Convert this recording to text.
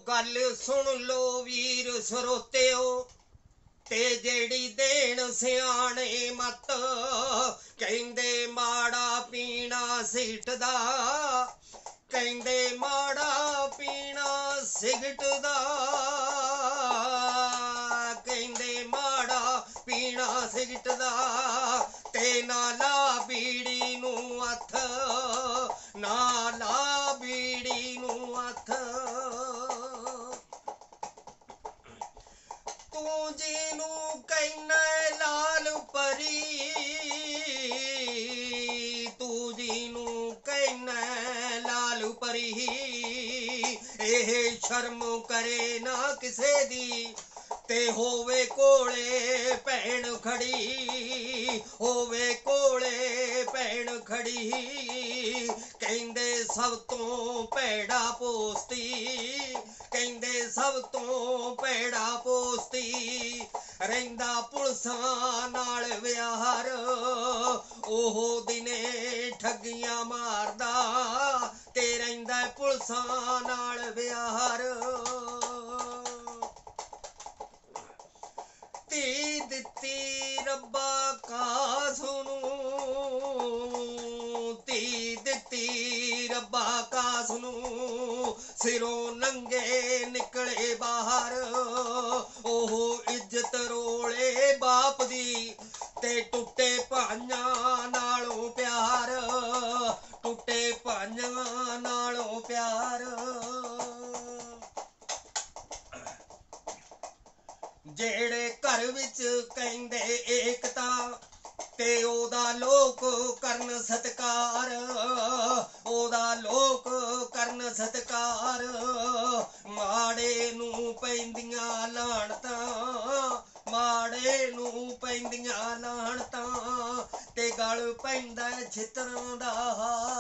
गल सुन लो वीर सरोत्यो ते जेड़ी देण सियाणे मत कहंदे माड़ा पीना सिगट दा कहंदे माड़ा पीना सिगट दा कहंदे माड़ा पीना सिगट दा ते ना ला बीड़ी नू हथ ना ला बीड़ी नू हथ तू जीनू कहना लाल परी तू जीनू कहना लाल परी एह शर्म करे ना किसे दी ते होवे कोले भैन खड़ी होवे कोले भैन खड़ी कहंदे सब तो भैड़ा पोस्ती कहंदे सब तो भैड़ा पोस्ती रहिंदा पुलसां नाल व्यार ओह दिने ठगियां मारदा ते रहिंदा पुलसां नाल व्यार धी दित्ती रब्बा कासनू धी दित्ती रब्बा कासनू सिरों नंगे निकले बाहर ओह इज्जत रोले बाप दी ते टुटे भाइयां नालों प्यार टुटे भाइयां नालों प्यार जेड़े घर विच कहंदे एकता ते ओदा लोक करन सत्कार ओदा लोक करन सत्कार माड़े नू पैंदियां लाणतां माड़े नू पैंदियां लाणतां ते गल पैंदा छितरां दा